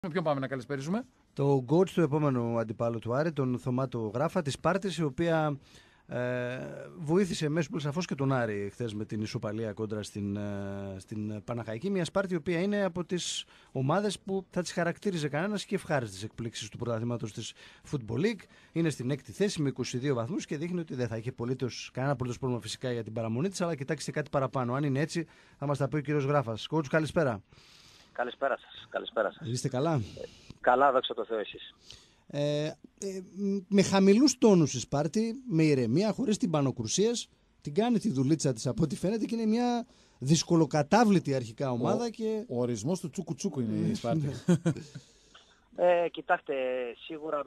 Με ποιον πάμε να καλησπέρισουμε? Το coach του επόμενου αντιπάλου του Άρη, τον Θωμάτο Γράφα της Σπάρτης, η οποία βοήθησε μέσω σαφώς και τον Άρη χθες με την ισοπαλία κόντρα στην Παναχαϊκή. Μια Σπάρτη η οποία είναι από τις ομάδες που θα τις χαρακτήριζε κανένας και ευχάριστες εκπλήξεις του πρωταθλήματος της Football League. Είναι στην 6η θέση με 22 βαθμούς και δείχνει ότι δεν θα έχει κανένα απολύτως πρόβλημα φυσικά για την παραμονή της, αλλά κοιτάξτε κάτι παραπάνω. Αν είναι έτσι, θα μας τα πει ο κύριος Γράφας. Coach, καλησπέρα. Καλησπέρα σας. Καλησπέρα σας. Είστε καλά? Καλά, δόξα τω Θεώ, εσείς. Με χαμηλούς τόνους η Σπάρτη, με ηρεμία, χωρίς την πανοκρουσίας, την κάνει τη δουλίτσα της από ό,τι φαίνεται και είναι μια δυσκολοκατάβλητη αρχικά ομάδα. Ο ορισμός του τσούκου τσούκου είναι η Σπάρτη. Κοιτάξτε, σίγουρα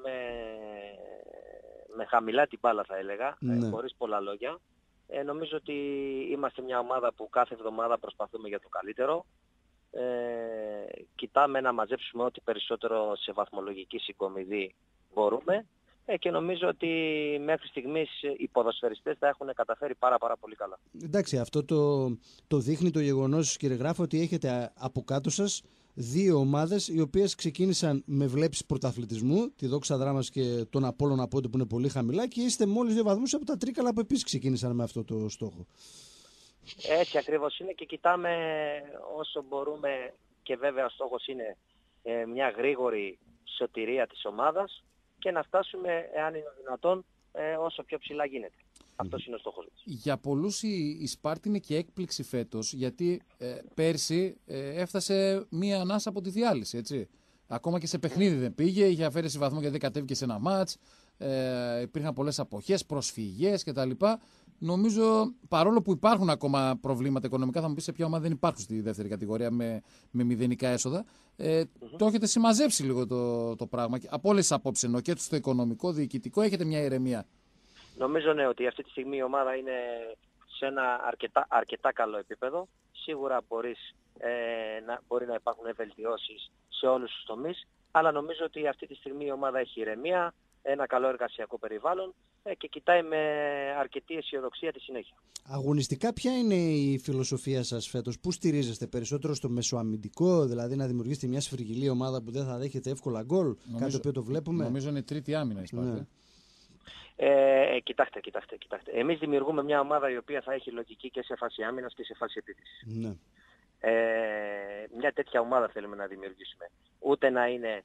με χαμηλά την μπάλα θα έλεγα, χωρίς πολλά λόγια. Νομίζω ότι είμαστε μια ομάδα που κάθε εβδομάδα προσπαθούμε για το καλύτερο. Κοιτάμε να μαζέψουμε ό,τι περισσότερο σε βαθμολογική συγκομιδή μπορούμε και νομίζω ότι μέχρι στιγμής οι ποδοσφαιριστές τα έχουν καταφέρει πάρα πολύ καλά. Εντάξει, αυτό το δείχνει το γεγονός, κύριε Γράφο, ότι έχετε από κάτω σας δύο ομάδες οι οποίες ξεκίνησαν με βλέψεις πρωταθλητισμού, τη Δόξα Δράμας και τον Απόλλωνα Πόντε που είναι πολύ χαμηλά, και είστε μόλις 2 βαθμούς από τα Τρίκαλα που επίσης ξεκίνησαν με αυτό το στόχο. Έτσι ακριβώς είναι και κοιτάμε όσο μπορούμε και βέβαια ο στόχος είναι μια γρήγορη σωτηρία της ομάδας και να φτάσουμε, εάν είναι δυνατόν, όσο πιο ψηλά γίνεται. Αυτός είναι ο στόχος μας. Για πολλούς η Σπάρτη είναι και έκπληξη φέτος, γιατί πέρσι έφτασε μία ανάσα από τη διάλυση, έτσι. Ακόμα και σε παιχνίδι δεν πήγε, είχε αφαίρεση βαθμό γιατί δεν κατέβηκε σε ένα μάτς, υπήρχαν πολλές αποχές, προσφυγές κτλ. Νομίζω, παρόλο που υπάρχουν ακόμα προβλήματα οικονομικά, θα μου πεις σε ποια ομάδα δεν υπάρχουν στη δεύτερη κατηγορία με μηδενικά έσοδα, το έχετε συμμαζέψει λίγο το πράγμα. Από όλες τις απόψεις εννοώ, και στο οικονομικό, διοικητικό, έχετε μια ηρεμία. Νομίζω ναι, ότι αυτή τη στιγμή η ομάδα είναι σε ένα αρκετά καλό επίπεδο. Σίγουρα μπορεί να υπάρχουν βελτιώσεις σε όλους τους τομείς, αλλά νομίζω ότι αυτή τη στιγμή η ομάδα έχει ηρεμία, ένα καλό εργασιακό περιβάλλον και κοιτάει με αρκετή αισιοδοξία τη συνέχεια. Αγωνιστικά, ποια είναι η φιλοσοφία σας φέτος? Πού στηρίζεστε περισσότερο? Στο μεσοαμυντικό, δηλαδή να δημιουργήσετε μια σφυργιλή ομάδα που δεν θα δέχεται εύκολα γκολ, κάτι το οποίο το βλέπουμε? Νομίζω είναι τρίτη άμυνα η Σπάρτη. Ναι. Κοιτάξτε. Εμείς δημιουργούμε μια ομάδα η οποία θα έχει λογική και σε φάση άμυνας και σε φάση επίθεσης. Ναι. Μια τέτοια ομάδα θέλουμε να δημιουργήσουμε. Ούτε να είναι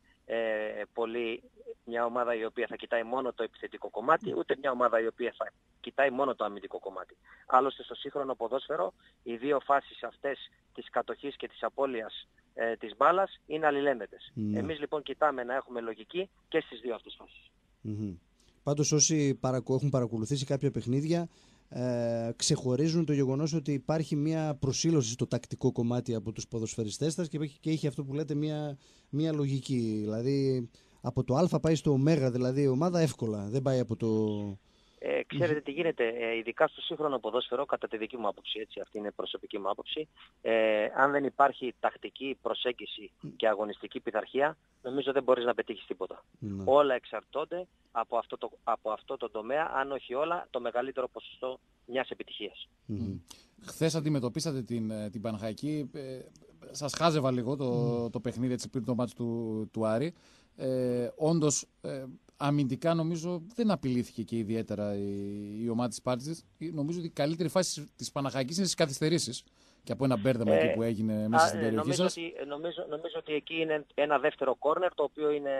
μια ομάδα η οποία θα κοιτάει μόνο το επιθετικό κομμάτι, ούτε μια ομάδα η οποία θα κοιτάει μόνο το αμυντικό κομμάτι. Άλλωστε στο σύγχρονο ποδόσφαιρο οι δύο φάσεις αυτές της κατοχής και της απώλειας της μπάλας είναι αλληλένδετες. Ναι. Εμείς λοιπόν κοιτάμε να έχουμε λογική και στις δύο αυτές φάσεις. Πάντως όσοι έχουν παρακολουθήσει κάποια παιχνίδια ξεχωρίζουν το γεγονός ότι υπάρχει μια προσήλωση στο τακτικό κομμάτι από τους ποδοσφαιριστές σας και έχει αυτό που λέτε μια λογική. Δηλαδή από το Α πάει στο Ω, δηλαδή η ομάδα εύκολα, δεν πάει από το... Ξέρετε τι γίνεται, ειδικά στο σύγχρονο ποδόσφαιρο, κατά τη δική μου άποψη, έτσι, αυτή είναι προσωπική μου άποψη, αν δεν υπάρχει τακτική προσέγγιση και αγωνιστική πειθαρχία, νομίζω δεν μπορείς να πετύχεις τίποτα. Ναι. Όλα εξαρτώνται από αυτό το τομέα, αν όχι όλα, το μεγαλύτερο ποσοστό μιας επιτυχίας. Χθες αντιμετωπίσατε την Παναχαϊκή, σας χάζευα λίγο το παιχνίδι, έτσι, πριν το μάτς του Άρη. Όντως, αμυντικά νομίζω δεν απειλήθηκε και ιδιαίτερα η ομάδα της Σπάρτης. Νομίζω ότι η καλύτερη φάση της Παναχαϊκής είναι στις καθυστερήσεις και από ένα μπέρδεμα εκεί που έγινε μέσα στην περιοχή σας. Νομίζω ότι εκεί είναι ένα δεύτερο κόρνερ, το οποίο είναι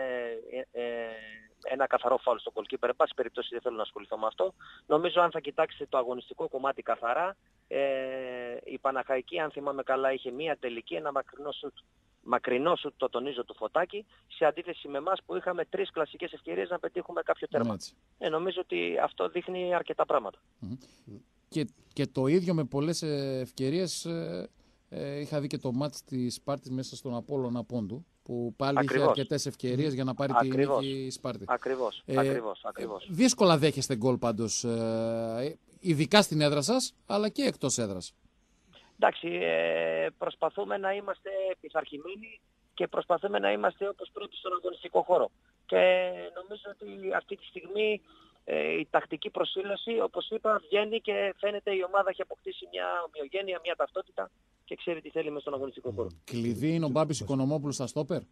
ένα καθαρό φάουλ στο goalkeeper. Εν πάση περιπτώσει δεν θέλω να ασχοληθώ με αυτό. Νομίζω αν θα κοιτάξετε το αγωνιστικό κομμάτι καθαρά, η Παναχαϊκή, αν θυμάμαι καλά, είχε μία τελική, ένα μακρινό σουτ, το τονίζω, του Φωτάκη, σε αντίθεση με εμάς που είχαμε 3 κλασικές ευκαιρίες να πετύχουμε κάποιο τέρμα. Νομίζω ότι αυτό δείχνει αρκετά πράγματα. Και το ίδιο με πολλές ευκαιρίες είχα δει και το μάτς της Σπάρτης μέσα στον Απόλλωνα Πόντου, που πάλι είχε αρκετές ευκαιρίες για να πάρει τη νίκη η Σπάρτη. Ακριβώς. Δύσκολα δέχεστε γκολ πάντως, ειδικά στην έδρα σας, αλλά και εκτός έδρας. Εντάξει, προσπαθούμε να είμαστε πειθαρχημένοι και προσπαθούμε να είμαστε όπως πρέπει στον αγωνιστικό χώρο. Και νομίζω ότι αυτή τη στιγμή η τακτική προσήλωση, όπως είπα, βγαίνει και φαίνεται η ομάδα έχει αποκτήσει μια ομοιογένεια, μια ταυτότητα και ξέρει τι θέλει μέσα στον αγωνιστικό χώρο. Κλειδί είναι ο Μπάμπης Οικονομόπουλος στα στόπερ.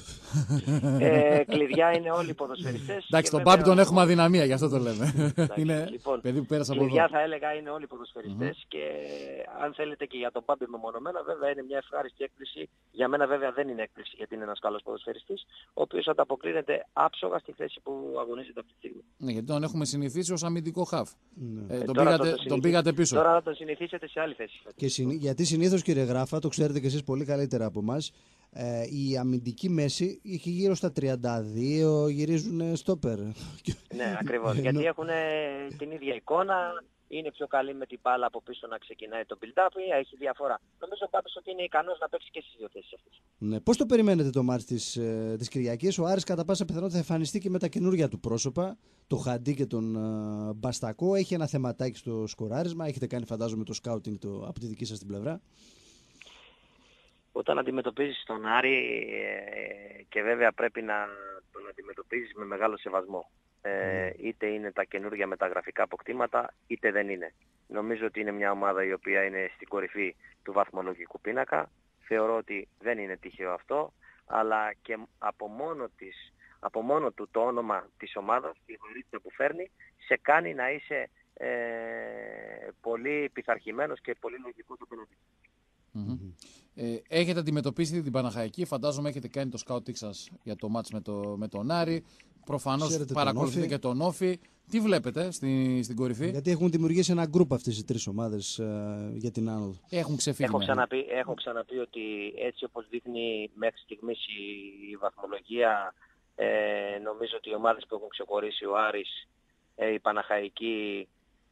Κλειδιά είναι όλοι οι ποδοσφαιριστές. Εντάξει, τον Μπάμπη τον έχουμε αδυναμία, γι' αυτό το λέμε. Είναι λοιπόν, παιδί που πέρασε από εδώ. Κλειδιά θα έλεγα είναι όλοι οι ποδοσφαιριστές και αν θέλετε και για τον Μπάμπη μεμονωμένα, βέβαια είναι μια ευχάριστη έκπληξη. Για μένα βέβαια δεν είναι έκπληξη γιατί είναι ένας καλός ποδοσφαιριστής, ο οποίος ανταποκρίνεται άψογα στη θέση που αγωνίζεται αυτή τη στιγμή. Ναι, γιατί τον έχουμε συνηθίσει ως αμυντικό χαφ. Τον πήγατε πίσω. Τώρα θα τον συνηθίσετε σε άλλη θέση. Γιατί συνήθως, κύριε Γράφα, το ξέρετε και εσείς πολύ καλύτερα από εμάς, η αμυντική μέση έχει γύρω στα 32, γυρίζουν στόπερ. Ναι, ακριβώς. Γιατί έχουν την ίδια εικόνα, είναι πιο καλή με την μπάλα από πίσω να ξεκινάει το build-up, έχει διαφορά. Νομίζω πάντως ότι είναι ικανός να παίξει και στις δύο θέσεις αυτές. Ναι. Πώς το περιμένετε το μάτς της Κυριακής? Ο Άρης κατά πάσα πιθανότητα θα εμφανιστεί και με τα καινούργια του πρόσωπα, το Χαντί και τον Μπαστακό. Έχει ένα θεματάκι στο σκοράρισμα, έχετε κάνει φαντάζομαι το σκάουτινγκ από τη δική σας την πλευρά. Όταν αντιμετωπίζεις τον Άρη και βέβαια πρέπει να τον αντιμετωπίζεις με μεγάλο σεβασμό. Είτε είναι τα καινούργια μεταγραφικά αποκτήματα, είτε δεν είναι. Νομίζω ότι είναι μια ομάδα η οποία είναι στην κορυφή του βαθμολογικού πίνακα. Θεωρώ ότι δεν είναι τυχαίο αυτό, αλλά και από μόνο του το όνομα της ομάδας, η βαρύτητα που φέρνει, σε κάνει να είσαι πολύ πειθαρχημένος και πολύ λογικός απέναντι. Έχετε αντιμετωπίσει την Παναχαϊκή, φαντάζομαι έχετε κάνει το σκάουτινγκ σας για το μάτς με τον Άρη. Προφανώς παρακολουθείτε και τον Όφη. Τι βλέπετε στην κορυφή? Γιατί έχουν δημιουργήσει ένα γκρουπ αυτές οι τρεις ομάδες για την άνοδο. Έχουν ξεφύγει. Έχω ξαναπεί ότι έτσι όπως δείχνει μέχρι στιγμής η βαθμολογία, νομίζω ότι οι ομάδες που έχουν ξεχωρίσει, ο Άρης, η Παναχαϊκή,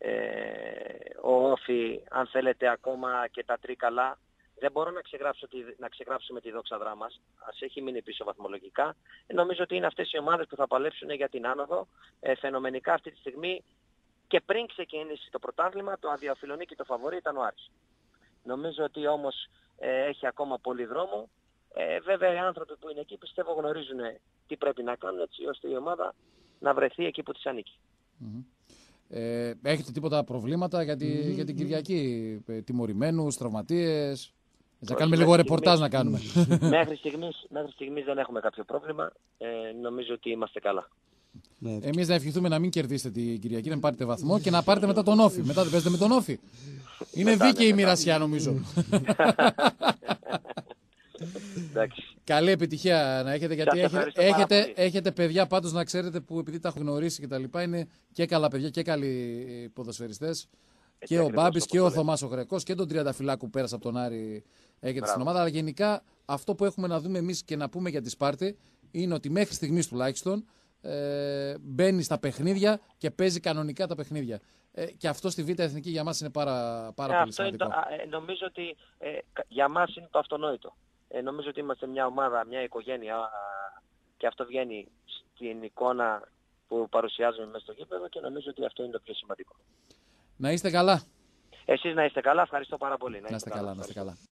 ο Όφη, αν θέλετε ακόμα και τα Τρίκαλα, δεν μπορώ να ξεγράψουμε τη δόξα μας. Ας έχει μείνει πίσω βαθμολογικά. Νομίζω ότι είναι αυτές οι ομάδες που θα παλέψουν για την άνοδο. Φαινομενικά αυτή τη στιγμή και πριν ξεκινήσει το πρωτάθλημα, το αδιαφιλονίκη και το φαβορί ήταν ο Άρης. Νομίζω ότι όμως έχει ακόμα πολύ δρόμο. Βέβαια οι άνθρωποι που είναι εκεί πιστεύω γνωρίζουν τι πρέπει να κάνουν έτσι ώστε η ομάδα να βρεθεί εκεί που της ανήκει. Έχετε τίποτα προβλήματα για την Κυριακή? Τιμωρημένους, τραυματίες? Θα κάνουμε λίγο ρεπορτάζ να κάνουμε. Μέχρι στιγμής δεν έχουμε κάποιο πρόβλημα. Νομίζω ότι είμαστε καλά. Εμείς να ευχηθούμε να μην κερδίσετε την Κυριακή, να πάρετε βαθμό και να πάρετε μετά τον Όφη. Μετά δεν παίζετε με τον Όφη. Είναι δίκαιη η μοιρασιά νομίζω. Καλή επιτυχία να έχετε, γιατί έχετε παιδιά πάντως να ξέρετε που επειδή τα έχω γνωρίσει και τα λοιπά είναι και καλά παιδιά και καλοί ποδοσφαιριστές. Και ο Μπάμπης και ο Θωμάς ο Γρεκός και τον Τριανταφυλάκου που πέρασε από τον Άρη έχετε στην ομάδα. Αλλά γενικά αυτό που έχουμε να δούμε εμείς και να πούμε για τη Σπάρτη είναι ότι μέχρι στιγμής τουλάχιστον μπαίνει στα παιχνίδια και παίζει κανονικά τα παιχνίδια. Και αυτό στη Β' Εθνική για μας είναι πάρα πολύ σημαντικό. Νομίζω ότι για μας είναι το αυτονόητο. Νομίζω ότι είμαστε μια ομάδα, μια οικογένεια και αυτό βγαίνει στην εικόνα που παρουσιάζουμε μέσα στο γήπεδο και νομίζω ότι αυτό είναι το πιο σημαντικό. Να είστε καλά. Εσείς να είστε καλά, ευχαριστώ πάρα πολύ. Να είστε καλά.